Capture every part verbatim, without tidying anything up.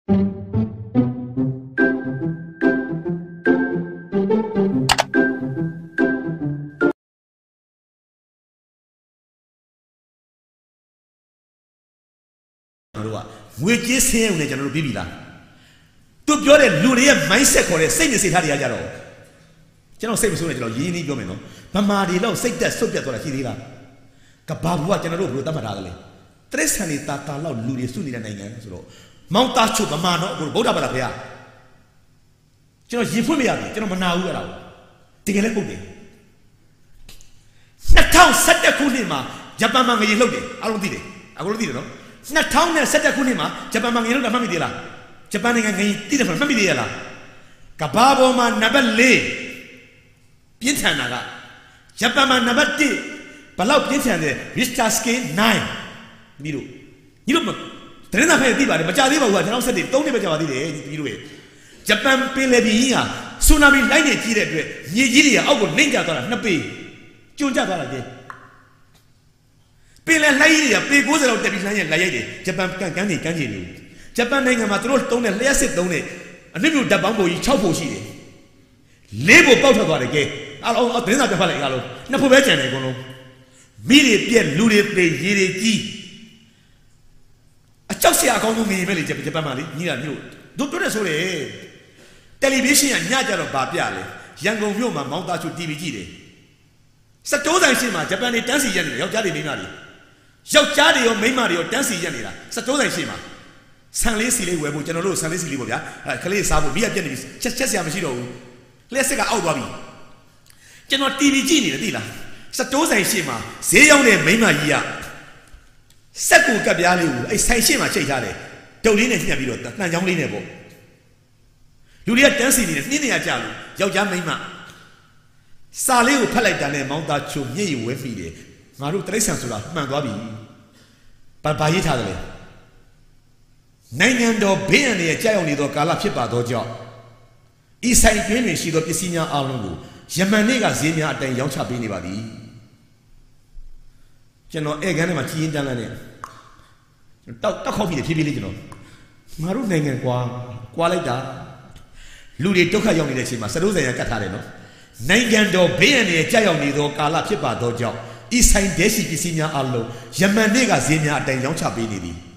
We just say on the general Bibila. To be a Luria mindset or a same as it had a yellow. General same as Yini Gomino. Mamma, no, say that subject or a Hidila. Kababua General Rutamarale. Tres Hanitata, Luria Suni and Angelo. Mount Tachu, Mamano, or Bodabaya. General Yifumia, General Manau. Take a little bit. That town set the Kunima, Japama, you look it. I don't did it. I will did it. Na town na seta kunima Japan mangiro da mami dila Japan nga ngai ti da mami dila kababo ma naballe pian na ga Japan ma nabatti balau pian de Richter scale nine ni lo ni lo tren na phe ti ba de ma cha thi ba hu ka twenty seven threeနှစ်ပဲကြာပါသေးတယ်ဒီလိုပဲဂျပန်ပင်လယ်ပြင်ကြီးဟာဆူနာမီလိုက်နေကြီးတဲ့အတွက်မြေကြီးတွေကအောက်ကိုနှိမ့်ကျသွားတာနှစ်ပေကျွန်းကျသွားတာကြည့်ပင်လယ်လှိုင်းကြီးတွေကပေninetyလောက်တက်ပြီးလှမ်းရလာရိုက်တယ်ဂျပန်ကန်းကန်းနေကန်းကြီးတွေဂျပန်နိုင်ငံမှာသူတို့သုံးတဲ့လျှက်စစ်သုံးတဲ့အနုမြူဓာတ်ပေါင်းပုံကြီးsixဖို့ရှိတယ်၄ဖို့ပေါက်ထွက်သွားတယ်ကဲအားလုံးသတင်းစာပြဖတ်လိုက်အားလုံးနှစ်ဖို့ပဲကျန်တယ်အကုန်လုံးမိတွေပြက်လူတွေပေရေတွေကြီးအကြောက်စရာအကောင်းဆုံးမြင်ပဲလေဂျပန်မှာလေညီလာမျိုးတို့တို့တဲ့ဆိုတယ်တယ်လီဗီရှင်းကညကြတော့ဗာပြလေရန်ကုန်မြို့မှာမောင်သားချူ တီ ဗီ ကြည့်တယ်စတိုးဆိုင်ရှိမှာဂျပန်တွေတန်းစီရက်နေတယ်ယောက်ျားတွေမိန်းမတွေယောက်ျားတွေရောမိန်းမတွေရောတန်းစီရက်နေတာစတိုးဆိုင်ရှိမှာဆန်လေးစီလေးဝယ်ဖို့ကျွန်တော်တို့ဆန်လေးစီလေးပေါ့ဗျာအဲကလေးစားဖို့မိရပြက်နေပြီချက်ချက်စရာမရှိတော့ဘူးလျှက်စစ်ကအောက်သွားပြီကျွန်တော် တီ ဗီ ကြည့်နေတယ်သိလားစတိုးဆိုင်ရှိမှာဈေးရောက်တဲ့မိန်းမကြီးကစက်ကူကပ်ပြားလေးကိုအဲဆိုင်ရှိမှာချိတ်ထားတယ်ဒုတ်လေးနဲ့ညှက်ပြီးတော့တန်ချောင်းလေးနဲ့ပေါ့လူတွေကတန်းစီနေတယ်နှင်းနေရကြလို့ယောက်ျားမိန်းမစာလေးကိုဖတ်လိုက်တာနဲ့မောင်သားချုံမျက်ရည်ဝဲမိတယ်ငါတို့တိရစ္ဆာန်ဆိုတာမှန်သွားပြီဘာဘာရေးထားတယ်လဲနိုင်ငံတော်ဘေးအန္တရာယ်ကြောက်ရွံ့နေသောကာလဖြစ်ပါသောကြောင့်ဤဆိုင်တွင်တွင်ရှိသောပစ္စည်းများအလုံးကိုယမန်နေ့ကဈေးများအတိုင်းရောင်းချပေးနေပါသည်ကျွန်တော်ဧကန်ထဲမှာကြီးရင်တန်းလန်းနဲ့တောက်တောက်ခေါက်ပြီးဖြည်းဖြည်းလေးကျွန်တော်ငါတို့နိုင်ငံကွာကွာလိုက်တာလူတွေဒုက္ခရောက်နေတဲ့အချိန်မှာစတိုးဆိုင်ရကတ်ထားတယ်နော်နိုင်ငံတော်ဘေးအန္တရာယ်ကြောက်ရွံ့နေသောကာလဖြစ်ပါသောကြောင့်ဤဆိုင်ဒဲရှိပစ္စည်းများအလုံးယမန်နေ့ကဈေးများအတိုင်းရောင်းချပေးနေသည်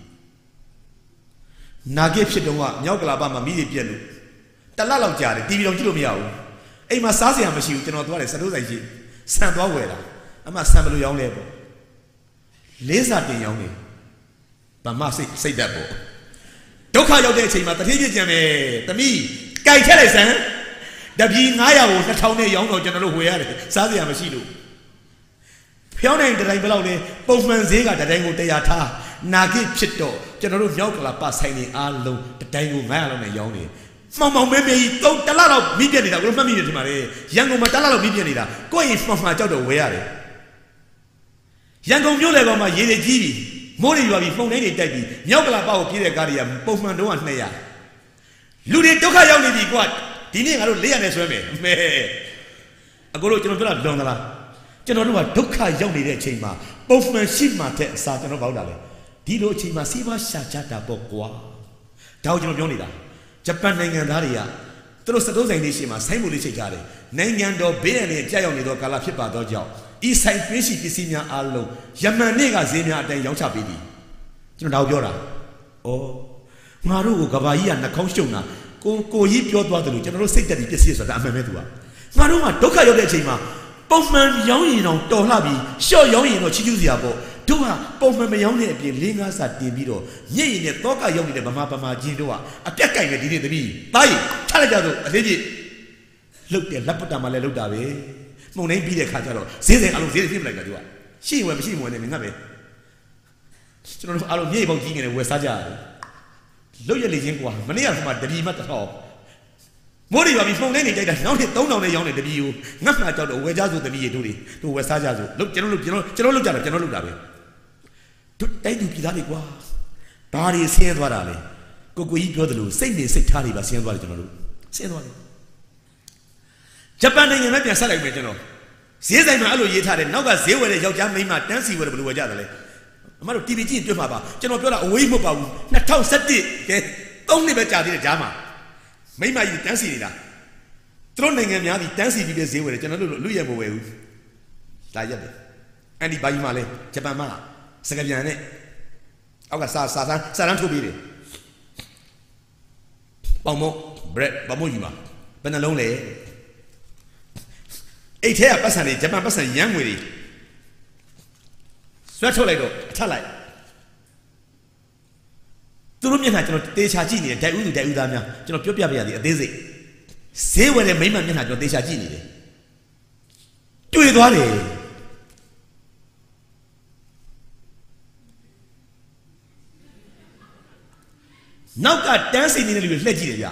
နာဂစ်ဖြစ်တော့ကမြောက်ကလာပမှာမိတွေပြက်လို့တလလောက်ကြာတယ်တီဗီတော့ကြည့်လို့မရဘူးအိမ်မှာစားစရာမရှိဘူးကျွန်တော်သွားတယ်စတိုးဆိုင်ရှိဆန်သွားဝယ်တာအမှဆန်ဘယ်လိုရောင်းလဲပေါ့လေးစားတင်ရောင်းနေဗမာစိတ်စိတ်သက်ပေါ့ဒုက္ခရောက်တဲ့အချိန်မှာတတိပြကြံမယ်တမိကြိုက်ထက်လိုက်စမ်းတပီnine hundredကိုtwo thousandနဲ့ရောင်းတော့ကျွန်တော်တို့ဝယ်ရတယ်စားစရာမရှိလို့ဖျောင်းနိုင်တိုင်းဘယ်လောက်လဲပုံမှန်ဈေးကတိုင်းကိုone hundredထားနာဂစ်ဖြစ်တော့ကျွန်တော်တို့မြောက်ကလာပဆိုင်နေအားလုံးတိုင်းကိုnine hundredလောက်နဲ့ရောင်းနေမှောင်မှောင်မဲမဲကြီးသုံးတလလောက်မိပြက်နေတာကိုမှတ်မိနေတယ်မှာလေရန်ကုန်မှာတလလောက်မိပြက်နေတာကိုယ့်ရင်မှောင်မှောင်ကြောက်တော့ဝယ်ရတယ်ရန်ကုန်မြို့လေကောင်မှာရေတွေကြီးပြီမိုးတွေရွာပြီဖုန်တိုင်းတွေတိုက်ပြီမြောက်ကလာပကိုပြေးတဲ့ကားတွေကပုံမှန်တော့two hundredလူတွေဒုက္ခရောက်နေပြီကွာဒီနေ့ငါတို့four hundredနဲ့ဆွဲမယ်မဲအကိုတို့ကျွန်တော်ပြောတာလွန်သလားကျွန်တော်တို့ကဒုက္ခရောက်နေတဲ့အချိန်မှာပုံမှန်ရှိမှတဲ့အစားကျွန်တော်ပေါက်တာလေဒီလိုအချိန်မှာစီးပွားရှာချတာပေါ့ကွာဒါကိုကျွန်တော်ပြောနေတာဂျပန်နိုင်ငံသားတွေကသူတို့စတိုးဆိုင်လေးရှိမှဆိုင်းမို့လေးချိတ်ထားတယ်နိုင်ငံတော်ဘေးအန္တရာယ်ကြောက်ရွံ့နေသောကာလဖြစ်ပါသောကြောင့်ဤဆိုင်တွင်းရှိပစ္စည်းများအလုံးယမန်နေ့ကဈေးများအတိုင်းရောင်းချပေးသည်ကျွန်တော်ဒါကိုပြောတာဩငါတို့ကိုကဘာကြီးကနှာခေါင်းရှုံတာကိုကိုကြီးပြောသွားတယ်လို့ကျွန်တော်တို့စိတ်တက်ပြီးပစ္စည်းဆိုတာအမှန်ပဲသူကငါတို့ကဒုက္ခရောက်တဲ့အချိန်မှာပုံမှန်ရောင်းရင်တော့တော်လှပြီးရှော့ရောင်းရင်တော့ချီးကျူးစရာပေါ့တို့ကပုံမှန်မရောင်းတဲ့အပြင်၄၅စာတင်ပြီးတော့ညစ်ရင်နဲ့တောကရောက်နေတဲ့ဗမာဗမာချင်းတို့ကအပြက်ကင်ပဲဒီနေ့တပည့်တားရင်ချလိုက်ကြဆိုအသေးကြီးလုတ်တယ်လက်ပတ်တာမှလည်းလုတ်တာပဲမှုန်တိုင်းပြီးတဲ့ခါကျတော့ဈေးဆိုင်အလုံးဈေးတွေပြင်ပလိုက်တာသူကရှိဝယ်မရှိဝယ်နေငတ်ပဲကျွန်တော်တို့အလုံးမြေပေါက်ကြီးနေတယ်ဝယ်စားကြရတယ်လုတ်ရလေချင်းကွာမနေ့ကမှတပည့်မှတစ်ထောင်မိုးတွေပါပြီးဖုန်တိုင်းနေတိုက်တာနောက်ထပ်three thousandနဲ့ရောင်းတယ်တပည့်ကိုငတ်မှာကြောက်တော့ဝယ်ကြဆိုတပည့်ရေတို့တွေတို့ဝယ်စားကြဆိုလုတ်ကျွန်တော်တို့ကျွန်တော်ကျွန်တော်လုတ်ကြတယ်ကျွန်တော်လုတ်တာပဲတို့တိုက်သူပြည်သားတွေကွာဘာတွေဆင်းသွားတာလဲကိုကိုကြီးပြောသလိုစိတ်နေစိတ်ထားတွေပါဆင်းသွားတယ်ကျွန်တော်တို့ဆင်းသွားတယ်ဂျပန်နိုင်ငံနဲ့ပြန်ဆက်လိုက်မယ်ကျွန်တော်ဈေးဆိုင်မှာအဲ့လိုရေးထားတယ်နောက်ကဈေးဝယ်တဲ့ယောက်ျားမိန်းမတန်းစီဝယ်တယ်ဘယ်လိုဝယ်ကြတယ်လဲအမတို့ တီ ဗီ ကြည့်တွေ့မှာပါကျွန်တော်ပြောတာအဝေးမဟုတ်ပါဘူးtwo thousand seventeenကဲသုံးနှစ်ပဲကြာသေးတယ်ဂျာမှာမိမကြီးတန်းစီနေတာသူတို့နိုင်ငံများဒီတန်းစီပြီးတဲ့ဈေးဝယ်တယ်ကျွန်တော်တို့လူရမဝယ်ဘူးဒါရက်တယ်အဲ့ဒီဘာကြီးမှလဲဂျပန်မှာစကပြန်နဲ့အောက်ကစာစာစာတန်းထုတ်ပြီးတယ်ပေါင်မို့ bread ဘာမို့ယူမှာဘယ်နှလုံးလဲအိတ်ထဲကပတ်စံတွေဂျပန်ပတ်စံရမ်းငွေတွေဆွဲထုတ်လိုက်တော့ထပ်လိုက်သူတို့မျက်နှာကျွန်တော်တေချာကြည့်နေတယ်ဒိုက်ဦးသူဒိုက်ဦးသားများကျွန်တော်ပြောပြပြရသည်အသေးစိတ်ဈေးဝယ်တဲ့မိမမျက်နှာကျွန်တော်တေချာကြည့်နေတယ်တွေ့သွားတယ်နောက်ကတန်းစီနေတဲ့လူတွေလှည့်ကြည့်တယ်ဗျ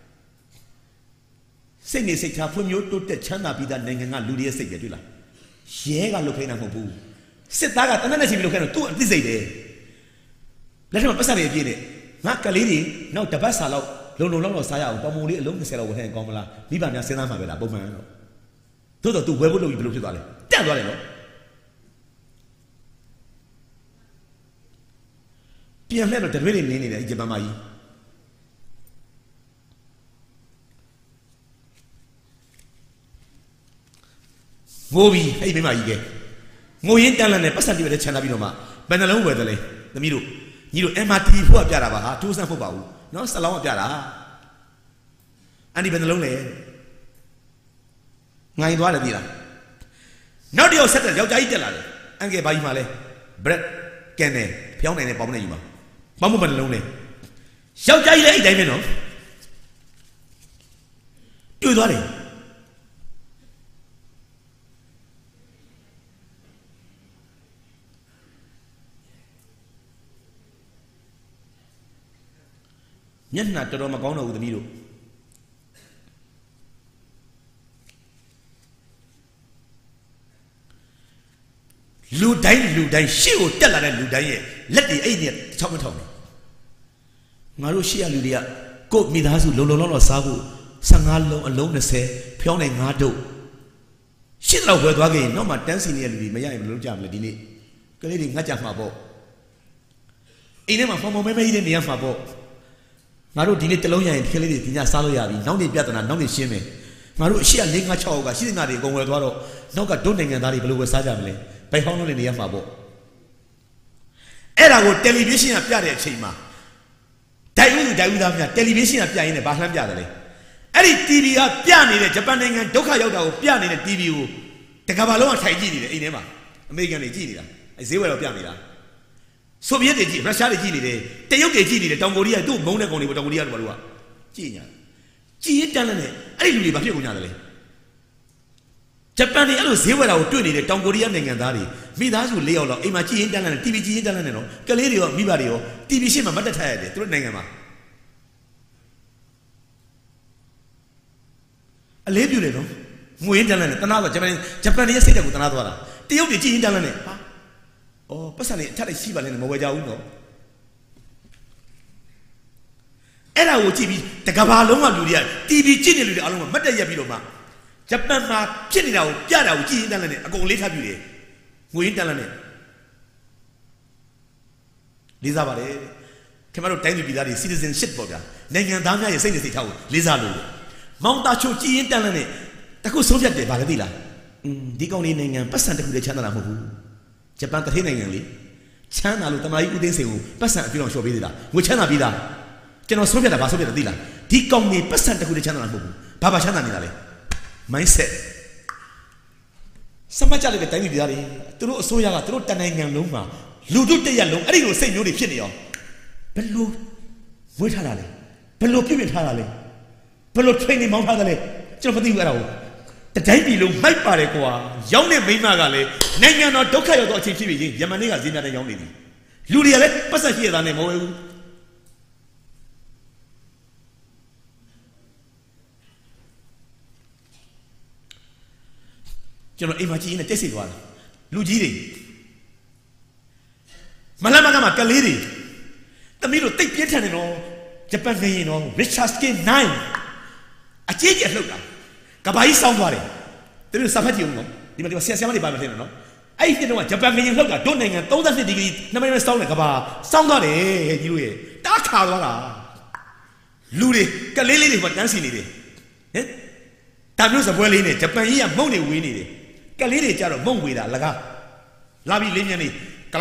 စိတ်နေစိတ်ထားဖွံ့ဖြိုးတိုးတက်ချမ်းသာပြီးသားနိုင်ငံကလူတွေရဲ့စိတ်ပဲတွေ့လားရဲကလုတ်ခိုင်းတာမဟုတ်ဘူးစစ်သားကတနက်နဲ့ချင်းပြီးလုတ်ခိုင်းတော့သူ့အသိစိတ်တယ်လက်ထက်မှာပတ်စံတွေအပြည့်နဲ့ငါကလေးတွေနောက်တပတ်စာလောက်လုံလုံလောက်လောက်စားရအောင်ပေါင်မုံလေးအလုံး၂၀လောက်ဝယ်ထိုင်ကောင်းမလားမိဘများစဉ်းစားမှာပဲလားပုံမှန်တော့သို့တော့ तू ဝယ်ဖို့လုပ်ပြီးဘယ်လိုဖြစ်သွားလဲတက်သွားတယ်နော်ပြန်လှည့်တော့တရွေးတွေနင်းနေတယ်ဂျပန်မကြီးငိုပြီးအဲ့ဒီမိမကြီးကငိုရင်းတန်းလန့်နဲ့ပတ်စံပြည့်တဲ့ခြံလာပြီးတော့မှဘယ်နှလုံးဝယ်တယ်လဲသမီးတို့ညီတို့ M R T ဖို့ကပြတာပါဟာတိုးစမ်းဖို့ပါဘူးနော်စလောင်းကပြတာအန်ဒီဘယ်နှလုံးလဲငိုင်သွားတယ်ဒီလားနောက်တယောက်ဆက်တယ်ယောက်ျားကြီးတက်လာတယ်အန်ကယ်ဘာကြီးမှလဲ bread ကန်တယ်ဖျောင်းနိုင်တဲ့ပေါင်းနဲ့ယူမှာပေါင်းမဘယ်နှလုံးလဲယောက်ျားကြီးလည်းအဲ့တိုင်းပဲနော်တွေ့သွားတယ်မျက်နှာတော်တော်မကောင်းတော့ဘူးသမီးတို့လူတိုင်းလူတိုင်းရှေ့ကိုတက်လာတဲ့လူတိုင်းရဲ့လက်တွေအဲ့ဒီချောင်းမထောင်ဘူးငါတို့ရှေ့ရလူတွေကကို့မိသားစုလုံလုံလောက်လောက်စားဖို့ဆယ့်ငါးလုံးအလုံး၂၀ဖျောင်းနေငါးတုပ်ရှစ်လောက်ဝယ်သွားခဲ့ရင်နောက်မှတန်းစီနေတဲ့လူတွေမရရင်ဘယ်လိုကြမလဲဒီနေ့ကလေးတွေငတ်ကြမှာပေါ့အိမ်ထဲမှာဖောင်ဖောင်မဲမဲကြီးတဲ့နေရာမှာပေါ့ငါတို့ဒီနေ့တလုံးရရင်ဒီကလေးတွေဒီညစားလို့ရပြီနောက်နေ့ပြဿနာနောက်နေ့ရှင်းမယ်ငါတို့အရှိက၄၅၆အောက်ကရှိနေတာတွေအကုန်ဝယ်သွားတော့နောက်ကဒုနိုင်ငံသားတွေဘယ်လိုဝယ်စားကြမလဲဘယ်ဟောင်းလို့နေရမှာပေါ့အဲ့ဒါကိုတယ်လီဗီရှင်းကပြတဲ့အချိန်မှာဒိုင်ဦးသူဒိုင်ဦးသားများတယ်လီဗီရှင်းကပြရင်လည်းဘာလှမ်းပြတယ်လဲအဲ့ဒီ တီဗီ ကပြနေတဲ့ဂျပန်နိုင်ငံဒုက္ခရောက်တာကိုပြနေတဲ့ တီဗီ ကိုတကဘာလုံးကထိုင်ကြည့်နေတယ်အိမ်ထဲမှာအမေရိကန်တွေကြည့်နေတာအဲဈေးဝယ်တော့ပြနေတာဆိုဗီယက်တွေကြည့်ရုရှားတွေကြည့်နေတယ်တရုတ်တွေကြည့်နေတယ်တောင်ကိုရီးယားသူ့မုန်းတဲ့ကောင်တွေတောင်ကိုရီးယားတို့ဘာလို့ကကြည့်ညာကြည်တန်းလည်းနဲ့အဲ့ဒီလူတွေဘာဖြစ်ကုန်ကြတယ်လဲဂျပန်တွေအဲ့လိုဈေးဝယ်တာကိုတွေ့နေတဲ့တောင်ကိုရီးယားနိုင်ငံသားတွေမိသားစု၄ယောက်လောက်အိမ်မှာကြည်ရင်တန်းလည်းနဲ့ တီဗီ ကြည်ရင်တန်းလည်းနဲ့တော့ကလေးတွေရောမိဘတွေရော တီဗီ ရှေ့မှာမတ်တက်ထားရတယ်သူတို့နိုင်ငံမှာအလေးပြုတယ်နော်ငွေရင်တန်းလည်းနဲ့တနာတော့ဂျပန်ဂျပန်တွေရဲ့စိတ်ဓာတ်ကိုတနာသွားတာတရုတ်တွေကြည်ရင်တန်းလည်းနဲ့ဟာအော်ပတ်စံလေးအထက်လိုက်ရှိပါလေနဲ့မဝယ်ကြဘူးနော်အဲ့ဒါကိုကြည့်ပြီးတကဘာလုံးကလူတွေက တီဗီ ကြည့်နေလူတွေအားလုံးကမတ်တက်ရက်ပြီးတော့မှဂျပန်မှာဖြစ်နေတာကိုပြတာကိုကြည့်ရင်တန်းလည်းနဲ့အကုန်လေးထားပြတယ်ငွေရင်တန်းလည်းနဲ့လေးစားပါတယ်ခင်ဗျားတို့တိုင်းပြည်ပြည်သားတွေ citizenship ပေါ့ဗျာနိုင်ငံသားများရဲ့စိတ်နဲ့စိတ်ထားကိုလေးစားလို့မောင်တာချိုကြည်ရင်တန်းလည်းနဲ့တခုဆုံးဖြတ်တယ်ဗါလဲသိလားอืมဒီကောင်လေးနိုင်ငံပတ်စံတစ်ခုတည်းချမ်းသာတာမဟုတ်ဘူးဂျပန်တစ်ထည့်နိုင်ငံလေချမ်းသာလို့တမန်ကြီးဦးသိန်းစိန်ကိုပတ်စံအပြည့်အောင်လျှော်ပေးသေးတာငွေချမ်းသာပြီးသားကျွန်တော်ဆုံးဖြတ်တာဘာဆုံးဖြတ်တာသိလားဒီကောင်ကြီးပတ်စံတစ်ခုတည်းချမ်းသာတာမဟုတ်ဘူးဘာဘာချမ်းသာနေတာလဲ mindset စမကြလိုက်တဲ့တိုင်းပြည်ပြည်သားတွေသူတို့အစိုးရကသူတို့တနိုင်ငံလုံးမှာလူတို့တရက်လုံးအဲ့ဒီလိုစိတ်မျိုးတွေဖြစ်နေအောင်ဘယ်လိုဝေးထားတာလဲဘယ်လိုပြည့်ပြည့်ထားတာလဲဘယ်လို training မောင်းထားတာလဲကျွန်တော်မသိဘူးအဲ့ဒါကိုတတိုင်းပြည်လုံးမိုက်ပါတယ်ကွာရောင်းတဲ့မိန်းမကလည်းနိုင်ငံတော်ဒုက္ခရောက်တော့အချိန်ဖြစ်ပြီချင်းယမန်နေ့ကဈေးများတဲ့ရောင်းနေပြီလူတွေကလည်းပတ်သက်ရှိရတာနဲ့မဟုတ်ဘူးကျွန်တော်အိမ်မှာကြည့်ရင်တက်စိတ်သွားတယ်လူကြီးတွေမလမကမှာကလေးတွေတမီးတို့တိတ်ပြင်းထန်နေတော့ဂျပန်နေရင်တော့ Richard Skin နိုင်းအကြီးကြီးလှုပ်တာကဘာကြီးစောင်းသွားတယ်သူတို့စာဖတ်ကြည့်ဦးနော်ဒီမှာဒီမှာဆရာဆရာမတွေပါမထင်နော်အဲ့ဒီတော့ဂျပန်နေရင်လှုပ်တာဒုနိုင်ငံသုံး十二ဒီဂရီနှစ်မိနစ်စောင်းတယ်ကဘာစောင်းသွားတယ်ကြီးတို့ရဲ့တားခါသွားတာ Ludi, Kalili, what dancing it? Eh? Tamus of Wellini, Japan, Moni winning. Kalili, Jaro, Monguida, Laga. Labi Limiani.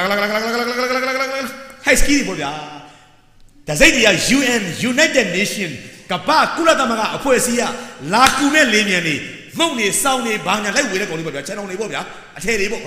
High ski, Boya. The Zadia U N, United Nations, Kapa, Kulatamaga, Poesia, La Kume Limiani, Moni, Sound, Banga, like we go to Channel Boya, a table,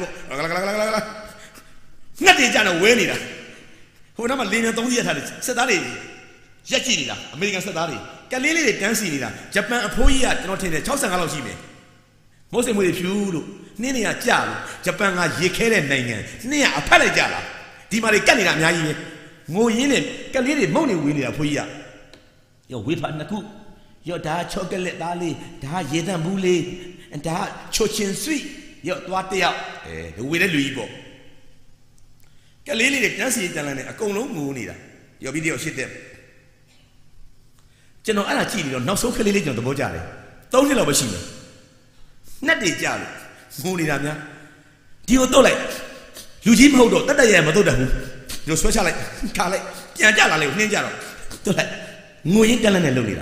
nothing done a winner. Who never lean don't yet had it. Sadari. Yakina, American Sadari. Kalili dancing, Japan, a poia, not in the Chosan Alojime. Most of them with you, Nina Jal, Japan, a Yekere Nanga, near a Palajala. Dimaricania, Naye, Moyine, Kalili, Moni, William Poia. Your whip and the cook, your da chocolate dali, da yedan bule, and da chochin sweet, your Dwatia, eh, the widow Luibo. Kalili, the dancing, a Kolo Moonida. Your video shit them. General Anachino, not so clearly on the Bojari. Don't you love a machine? Not the Jal, Moonidana. Do you do like Eugene Hodo, that I am a Doda? You special like Kale, Yajala, Ninja. To like Moon Talan and Lolita.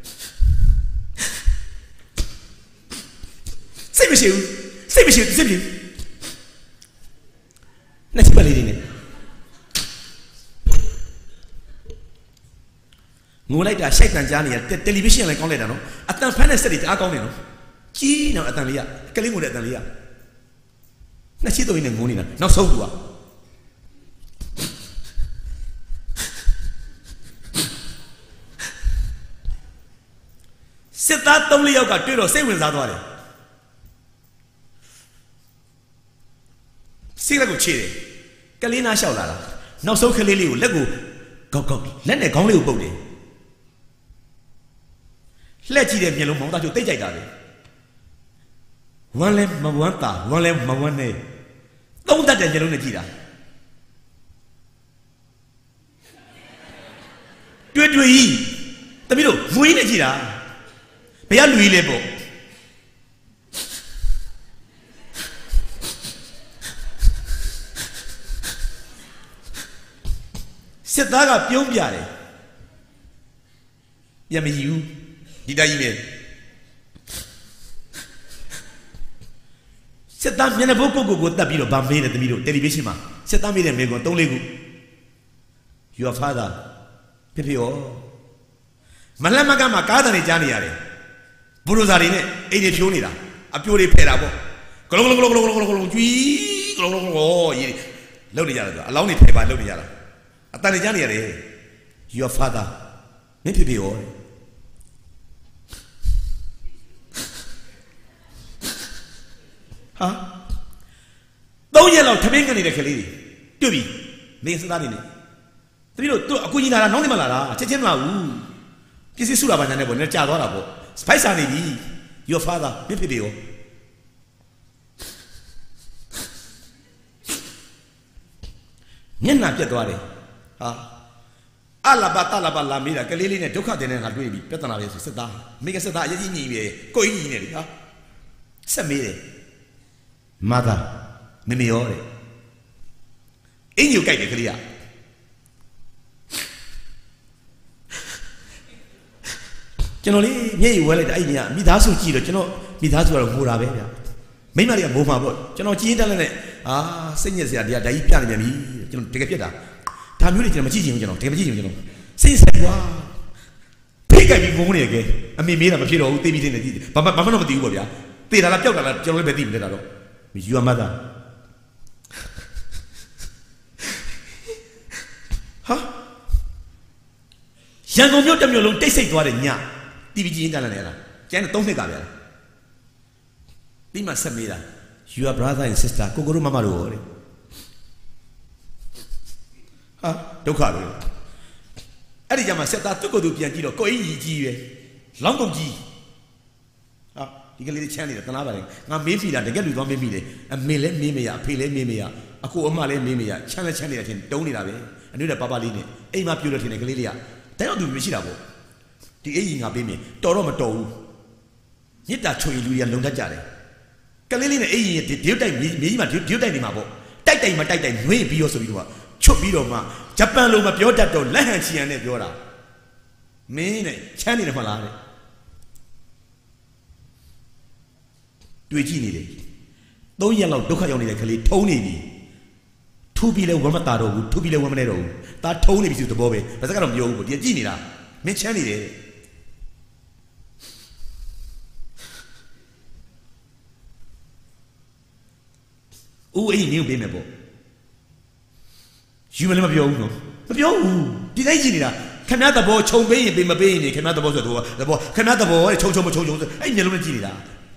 Save you, save you, save you. Let's put it in it. Mulai syaitan jani television yang kau lihat no, atan panas tadi tak kau ni no, cina atan lihat, kali muda atan lihat, nasi tu ini muni na, nak sahur dua. Setat tahu lihat kau tu, saya pun satu hari. Sila kau ciri, kali nasi awal lah, nak sahur kali liu, lagu kau kau, lain kau liu bau deh. Let's see them yellow mountain to take it. One lamp, Mawanta, one lamp, Mawane. Don't that yellow Najira. Do it to eat. The middle, Muin Najira. Beyond Louis Lebo. Setaga Pyongyare. Yami you. Did I email? Set down Yanaboko go the middle, Bambay at the middle, television. Set down me and Mego, don't let go. Your father, Pipio Malamaga Macada and Janiare Buruzarine, eighty Junida, a pure perabo. Lodiara, allow me to pay by Lodiara. Atani Janiare, your father, Pipio. Huh? Don't yell out, Taminga in the Kalidi. Do be, Mason Daddy. You know, to a Kunina, no Mala, Chechema. This is Sulaban and never Chadorabo. Spice and your father, Pipio. Nina Pietore. Ah, alla batalla balla mira, che lì ne tocca tenere la due, Petana, se da, mica se da, gli nimi, coi neri, ah, Samire. Mother, Mimiore. In you get it clear. Generally, ye well at idea, Midasu Chilo, General Midasu or Murabella. Maybe a Boma boy, General Chindale, ah, seniors, they are Daipian, you take a pieta. Tamuri, I'm teaching, you know, take a teaching, you know. Since I wow. Pick up your money again. I mean, made up a hero, they meet in the but Mamma of the Uria. They are not General Bedim, with your mother. Huh? Young of your time, they say to a nya, D V G in Galanera. Can don't think of it. Lima Samira, your brother and sister, Koguru Mamaru. Huh? Don't call it. Adijama said that to go to Piantino, Koi G. Longo G. You can leave the channel at another. Now, maybe that they get with one baby, a mele mimia, pele mimia, a cool male mimia, channel channel, don't need away, and do the Babaline, aim up your in a Galilia. They don't do Michirabo. The aging of baby, Toromato. Yet that show you and Lundajare. Galilina aging the due time, me, my due time, Mabo. That time, my time, may be also you are. Chopidoma, Japan Loma Piota, Lahansi and Evora. mene chani ne malare duji ni de three year law dukha yaw ni de kale thong ni bi thu bi le wama ta do bu thu bi le wama ne do ta thong ni bi su thabo be ba sa ka do myo bu di ji ni la min chani de u ai ni be me bo yu me le ma pyo u no ma pyo u di dai ji ni laခင်ဗျားသဘောခြုံပေးရင်ပေးမပေးရင်ခင်ဗျားသဘောဆိုတော့သဘောခင်ဗျားသဘောတဲ့ခြုံခြုံမခြုံခြုံဆိုအဲ့မျက်လုံးနဲ့ကြည့်နေတာ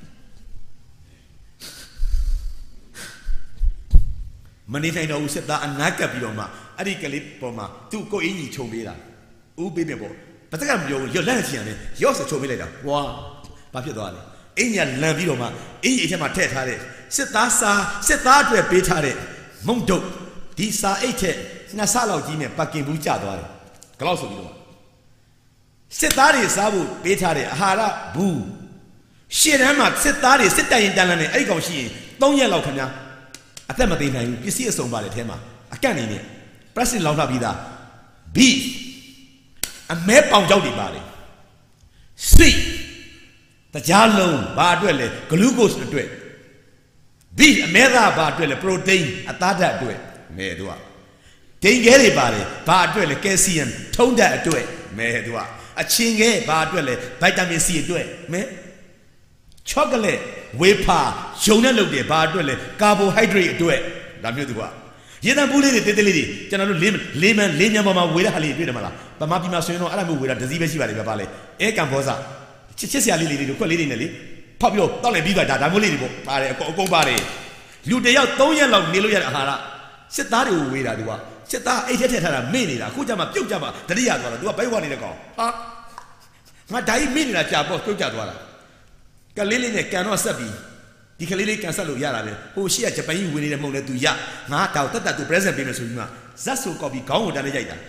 မနေနိုင်တော့ဦးစစ်သားအနာကပ်ပြီးတော့မှအဲ့ဒီကလေးပေါ်မှာသူ့ကိုအင်းကြီးခြုံပေးတာဦးပေးမယ်ပေါ့ဘာတက်ကမပြောဘူးရော့လက်ချင်ရတယ်ရော့ဆိုခြုံပေးလိုက်တာဝါဘာဖြစ်သွားလဲအင်းကြီးလန်ပြီးတော့မှအင်းကြီးအထက်မှာထည့်ထားတဲ့စစ်သားစာစစ်သားအတွက်ပေးထားတဲ့မုံတုတ်ဒီစာအိတ်ထက်နှစ်ဆလောက်ကြီးနဲ့ပတ်ကင်ဘူးကျသွားတယ်ကလောက်ဆိုပြီးတော့စစ်သားတွေစားဖို့ပေးထားတဲ့အာဟာရဘူးရှေ့တန်းမှာစစ်သားတွေစစ်တိုင်ရင်တန်းလန်းနေအဲ့ကောင်ရှိရင်threeရက်လောက်ခင်ဗျာအသက်မသေးနိုင်ဘူးပစ္စည်းအစုံပါတယ်ထဲမှာအကန့်နေနဲ့ plastic လောင်ထားပြီးသား beef အမဲပေါင်ကြောက်တွေပါတယ် sweet တရားလုံးဘာအတွက်လဲ glucose အတွက် beef အမဲသားဘာအတွက်လဲ protein အသားဓာတ်အတွက်မဲတို့ကဒိန်ခဲတွေပါတယ်ဘာအတွက်လဲကယ်ဆီယမ်ထုံးဓာတ်အတွက်မဲသူကအချင်းခဲဘာအတွက်လဲဗိုက်တာမင်စီအတွက်မဲချောကလက်ဝေဖာယုံနဲ့လုပ်တယ်ဘာအတွက်လဲကာဘိုဟိုက်ဒရိတ်အတွက်ဒါမျိုးသူကရေတံပူးလေးတွေတေးသေးလေးတွေကျွန်တော်တို့လေးလေးမန်လေးမြန်ပေါ်မှာဝေတဲ့ဟာလေးတွေ့တယ်မလားဗမာပြည်မှာဆိုရင်တော့အဲ့လိုမျိုးဝေတာဒစီပဲရှိပါတယ်ဗျာဗာလေအဲကံဘောဇချစ်ချစ်စရာလေးလေးတွေခွက်လေးတွေနဲ့လေဖောက်ပြီးတော့တောက်လိုက်ပြီးသွားဒါဒါမျိုးလေးတွေပေါ့ပါတယ်အကုန်အကုန်ပါတယ်လူတယောက်threeရက်လောက်နေလို့ရတဲ့အာဟာရစစ်သားတွေကိုဝေတာသူကစစ်သားအိတ်ထက်ထက်ထားတာမေ့နေတာအခုကျမှပြုတ်ကြမှာတတိယသွားတာသူကဘိုက်ဝါနေတဲ့ကောင်ဟာငါဓာကြီးမေ့နေတာကြာပေါ့ပြုတ်ကြသွားတာကလေးလေးနဲ့ကန်တော့ဆက်ပြီးဒီကလေးလေးကန်ဆက်လို့ရတာပဲဟိုရှေ့ကဂျပန်ကြီးဝင်နေတဲ့မုံနဲ့သူရငါတောက်တက်တက်သူ present ပေးမယ်ဆိုပြီးမှဇက်ဆိုကော်ပီခေါင်းကိုတန်းနဲ့ရိုက်တာ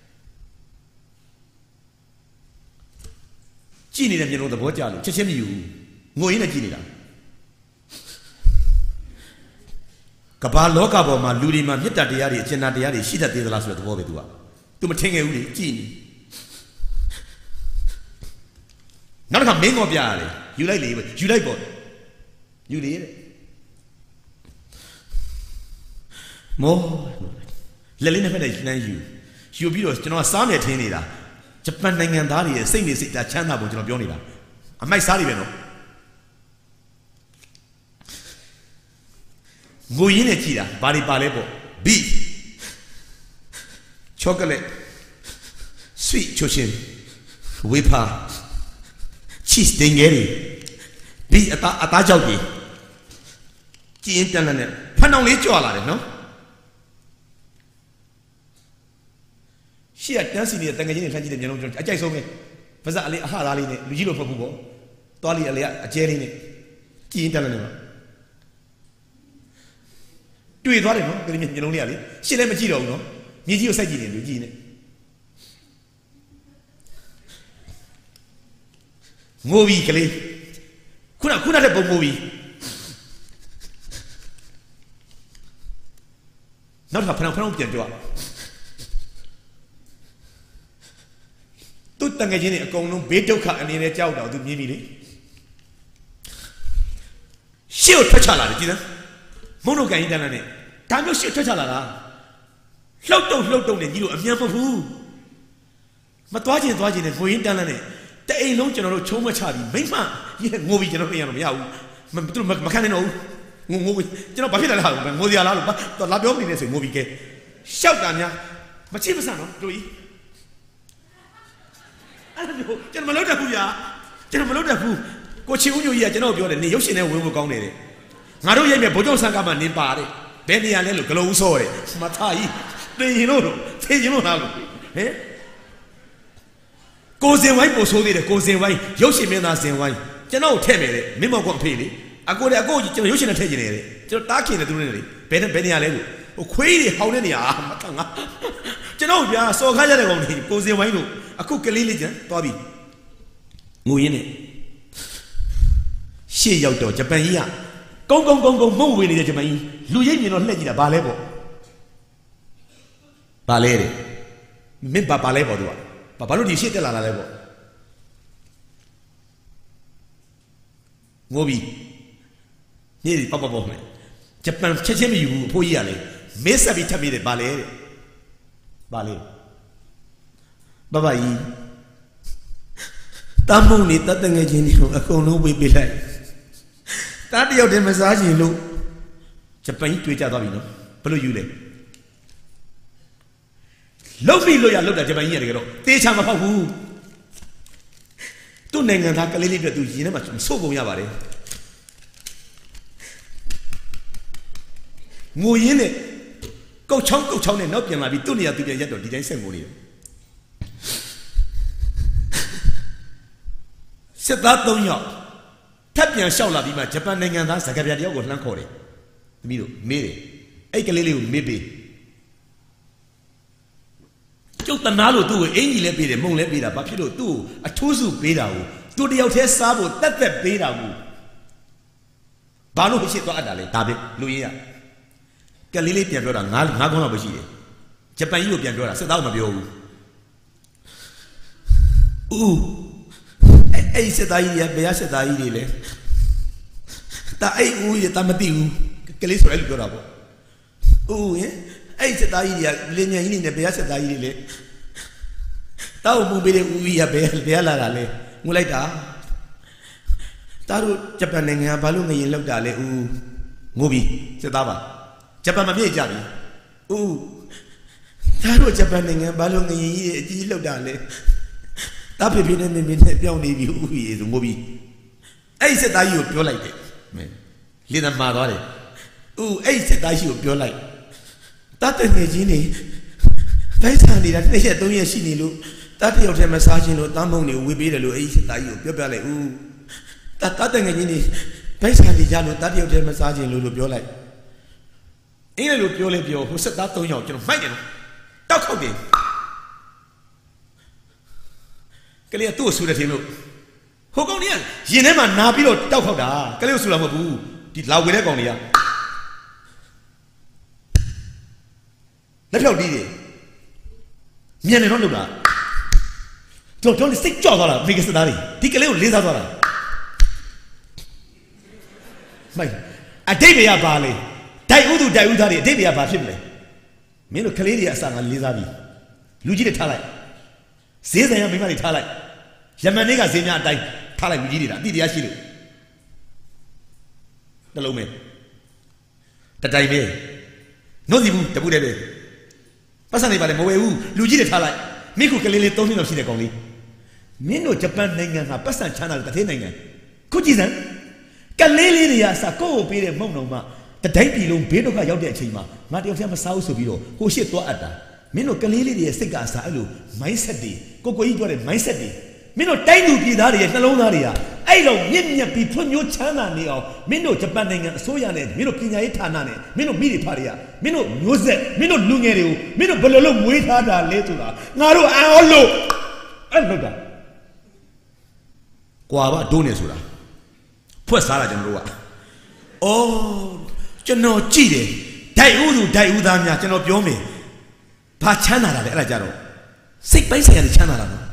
ကြည့်နေတဲ့မျိုးလုံးသဘောကျလို့ချက်ချင်းမယူငိုရင်းနဲ့ကြည့်နေတာကဘာလောကပေါ်မှာလူတွေမှာမေတ္တာတရားတွေအကျဉ်းတရားတွေရှိတတ်သေးသလားဆိုတဲ့သဘောပဲသူကသူမထင်ခဲ့ဘူးလေကြည့်နေနောက်တစ်ခါမင်းကောပြရတယ်ယူလိုက်လေယူလိုက်ပေါ့ယူလေတဲ့မောလက်လေးနဲ့ဖက်တဲ့နှမ်းယူယူပြီးတော့ကျွန်တော်စားမယ်ထင်းနေတာဂျပန်နိုင်ငံသားတွေရဲ့စိတ်နေစိတ်ဓာတ်ချမ်းသာဖို့ကျွန်တော်ပြောနေတာအမိုက်စားတွေပဲနော်ငိုရင်းနဲ့ကြည်တာဘာတွေပါလဲပေါ့ beef chocolate sweet ချိုချင်းဝေဖာ cheese တင်ငယ်တွေ beef အသားအသားကြောက်ကြီးကြည်ရင်တန်းတန်းနဲ့ဖန်အောင်လေးကြွလာတယ်နော်ရှေ့ကတန်းစီနေတဲ့တန်ငယ်ချင်းတွေလှမ်းကြည့်တဲ့မျိုးလုံးကျွန်တော်အကြိုက်ဆုံးပဲပါဇက်အလေးအဟာသားလေးနဲ့လူကြီးလိုဖတ်ဖို့ပေါ့သွားလေးအလေးအကျဲလေးနဲ့ကြည်ရင်တန်းတန်းနဲ့တွေ့သွားတယ်နော်ကလေးမျိုးလုံးလေးကလေရှင်းလည်းမကြည့်တော့ဘူးနော်မြေကြီးကိုစိုက်ကြည့်နေလူကြီးနဲ့ငိုပြီးကလေးခုနခုနတဲ့ပုံငိုပြီးနောက်တစ်ခါဖဏဖဏပြန်ပြောသူ့တန်ငယ်ချင်းတွေအကုန်လုံးဘေးဒုက္ခအနေနဲ့ကြောက်တော့သူမြင်ပြီလေရှေ့ကိုထွက်ချလာတယ်ကြည်စမ်းမုံတို့ကန်ကြီးတန်းနဲ့ဒါမျိုးရှေ့ထွက်ချလာတာလှုပ်တုံလှုပ်တုံနဲ့ကြီးတို့အမြန်မဘူးမသွားခြင်းသွားခြင်းနဲ့ငိုရင်းတန်းနဲ့တအိမ်လုံးကျွန်တော်တို့ချုံးမချပြီးမိမရဲ့ငိုပြီးကျွန်တော်ပြင်ရတော့မရဘူးသူတို့မခံနိုင်တော့ဘူးငိုငိုကျွန်တော်ဘာဖြစ်လဲလားငိုစရာလားလို့လာပြောနေနေဆိုငိုပြီးကဲရှောက်တာများမချိမဆန်တော့တို့ကြီးအဲ့ဒါမျိုးကျွန်တော်မလုပ်တတ်ဘူးဗျာကျွန်တော်မလုပ်တတ်ဘူးကိုချီဦးညိုကြီးကကျွန်တော်ပြောတယ်နေရုပ်ရှင်နဲ့ဝင်ဖို့ကောင်းတယ်တဲ့ငါတို့ရိုက်မဲ့ဗိုလ်ချုပ်ဆန်းကမှနင်းပါတဲ့ဘယ်နေရာလဲလို့ဂလုံးစောတဲ့မသားကြီးတင်ရင်လို့သိရင်လို့လားလို့ဟင်ကိုစင်ဝိုင်းပို့ဆိုးသေးတယ်ကိုစင်ဝိုင်းရုပ်ရှင်မင်းသားစင်ဝိုင်းကျွန်တော်ထည့်မယ်တဲ့မင်းမောက်ကအဖေလေအကိုလည်းအကိုကြီးကျွန်တော်ရုပ်ရှင်နဲ့ထည့်ကျင်နေတယ်ကျွန်တော်တားခင်တယ်သူတို့နဲ့လေဘယ်ဘယ်နေရာလဲလို့ဟိုခွေးတွေဟောင်းတဲ့နေရာမတန်ငါကျွန်တော်ဗျာစော်ခါကြတဲ့ကောင်တွေကိုစင်ဝိုင်းတို့အခုကလေးလေးကျန်သွားပြီငိုရင်းနဲ့ရှေ့ရောက်တော့ဂျပန်ကြီးကကုန်းကုန်းကုန်းကုန်းမုံဝင်နေတဲ့ဂျပန်ကြီးလူရိပ်မြင်တော့လှည့်ကြည့်တာဘာလဲပေါ့ဘာလဲတဲ့မင်းဘာဘာလဲပေါ့သူကဘာဘာလို့ဒီရှေ့တက်လာတာလဲပေါ့ငိုပြီးနေပေါ့ပေါ့ပေါ့နဲ့ဂျပန်ချက်ချင်းမယူဘူးအဖိုးကြီးကလေမေးဆက်ပြီးထပ်ပြီးတယ်ဗာလေတဲ့ဗာလေဘဘကြီးတမ်းမုံလေးတတ်တငယ်ချင်းတွေကိုအကုန်လုံးဝေးပေးလိုက်တားတယောက်တည်းမစားချင်လို့ဂျပန်ကြီးတွေ့ကြသွားပြီနော်ဘယ်လိုယူလဲလုတ်ပြီးလို့ရလုတ်တာဂျပန်ကြီးရတယ်ကတော့တေးချမဖောက်ဘူးသူ့နိုင်ငံသားကလေးလေးပြသူရင်ထဲမှာဆိုးကုန်ရပါတယ်ငိုရင်းနဲ့ကုတ်ချောင်းကုတ်ချောင်းနဲ့နောက်ပြန်လာပြီးသူ့နေရာသူပြန်ရက်တော့ဒီတိုင်းဆက်ငိုနေတယ်စစ်သားသုံးယောက်ထပ်ပြန်လျှောက်လာပြီးမှဂျပန်နိုင်ငံသားစကားပြတယောက်ကိုလှမ်းခေါ်တယ်သမီးတို့မေးတယ်အဲ့ကလေးလေးကိုမေးပေးကျုပ်တနာလို့သူ့ကိုအင်ကြီးလဲပေးတယ်မုံလဲပေးတာဘာဖြစ်လို့သူ့ကိုအထူးစုပေးတာကိုသူတယောက်တည်းစားဖို့တက်တက်ပေးတာကိုဘာလို့ဖြစ်သွားအပ်တာလဲဒါပဲလူရင်းရကလေးလေးပြန်ပြောတာငါးငါးခွန်းလောက်ပဲရှိတယ်ဂျပန်ကြီးကိုပြန်ပြောတာစစ်သားကမပြောဘူးဦးအဲ့စစ်သားကြီးရဘယ်စစ်သားကြီးတွေလဲတာအဲ့ဦးရတာမသိဘူးကလေးဆိုအဲ့လိုပြောတာပေါ့ဦးရင်အဲ့စစ်သားကြီးတွေကလင်းညံကြီးနေဘယ်စစ်သားကြီးတွေလဲတောက်မှုပေးတဲ့ဦးကြီးကဘယ်ဘယ်လာတာလဲငိုလိုက်တာတာတို့ဂျပန်နိုင်ငံဘာလို့ငရင်လောက်တာလဲဦးငိုပြီစစ်သားပါဂျပန်မပြည့်ကြပြီဦးတာတို့ဂျပန်နိုင်ငံဘာလို့ငရင်ကြီးအကြီးလောက်တာလဲတာဖေဖေနဲ့မင်းမင်းနဲ့ပြောင်းနေပြီဦးကြီးဆိုငိုပြီအဲ့စစ်သားကြီးကိုပြောလိုက်တယ်လင်းသမာသွားတယ်ဦးအဲ့စစ်သားကြီးကိုပြောလိုက်တတ်တဲ့ငယ်ချင်းနေဗိုက်ဆန်နေတာတစ်ရက်သုံးရက်ရှိနေလို့တတ်တယောက်တည်းမစားချင်းလို့တမ်းမုံတွေဝေးပေးတယ်လို့အဲ့ဒီစစ်သားကြီးကိုပြောပြလိုက်ဦးတတ်တတ်တဲ့ငယ်ချင်းနေဗိုက်ဆန်နေကြလို့တတ်တယောက်တည်းမစားချင်းလို့လို့ပြောလိုက်အင်းလည်းလို့ပြောလဲပြောဟိုစစ်သားသုံးယောက်ကျွန်တော်မိုက်တယ်နော်တောက်ခောက်တယ်ကလေးကသူ့ကိုဆူတယ်ထင်လို့ဟိုကောင်ကြီးကရင်ထဲမှာနာပြီးတော့တောက်ခောက်တာကလေးကိုဆူတာမဟုတ်ဘူးဒီလာဝေတဲ့ကောင်တွေကလက်ဖြောက်တီးတယ်မြန်နေတော့လုပ်တာတော့တော့စိတ်ကြောက်သွားတာမိကစသားတွေဒီကလေးကိုလေးစားသွားတာမိုက်အတိတ်တွေကပါလေဒိုက်ဥသူဒိုက်ဥသားတွေအတိတ်တွေကပါဖြစ်မလဲမင်းတို့ကလေးတွေအစားငါလေးစားပြီလူကြီးတွေထားလိုက်ဈေးဆိုင်ကမိမတွေထားလိုက်ယမန်တွေကဈေးများအတိုင်းထားလိုက်လူကြီးတွေလားအတိတရားရှိလို့နှလုံးမဲတတိုင်ပဲနှုတ်စီဘူးတပူတယ်ပဲပတ်စံနေပါလေမဝယ်ဘူးလူကြီးတွေထားလိုက်မိခုကလေးလေးသုံးနှစ်လောက်ရှိတဲ့ကောင်လေးမင်းတို့ဂျပန်နိုင်ငံကပတ်စံချမ်းသာတဲ့တထေးနိုင်ငံခုကြည့်စမ်းကလေးလေးတွေကအစကိုယ့်ကိုပေးတဲ့မုံတော်မှတတိုင်းပြည်လုံးဘေးဒုက္ခရောက်တဲ့အချိန်မှာငါတယောက်တည်းမစားဘူးဆိုပြီးတော့ဟိုရှစ်သွားအပ်တာမင်းတို့ကလေးလေးတွေရဲ့စိတ်ကအစအဲ့လို mindset တွေကိုကိုကြီးပြောတဲ့ mindset တွေမင်းတို့တိုင်းသူပြည်သားတွေရဲ့နှလုံးသားတွေကအဲ့လိုမြင့်မြတ်ပြီးဖွံ့ဖြိုးချမ်းသာနေအောင်မင်းတို့ဂျပန်နိုင်ငံအစိုးရနဲ့မင်းတို့ပညာရေးဌာနနဲ့မင်းတို့မိတွေဖာတွေကမင်းတို့မျိုးဆက်မင်းတို့လူငယ်တွေကိုမင်းတို့ဘယ်လိုလုပ်မွေးထားတာလဲဆိုတာငါတို့အံ့ဩလို့အဲ့လိုတာကွာပါဒိုးနေဆိုတာဖွက်စားတာကျွန်တော်တို့ကအော်ကျွန်တော်ကြည့်တယ်ဒိုက်ဥသူဒိုက်ဥသားများကျွန်တော်ပြောမယ်ဘာချမ်းသာတာလဲအဲ့ဒါကြတော့စိတ်ပိုင်းဆိုင်ရာတွေချမ်းသာတာနော်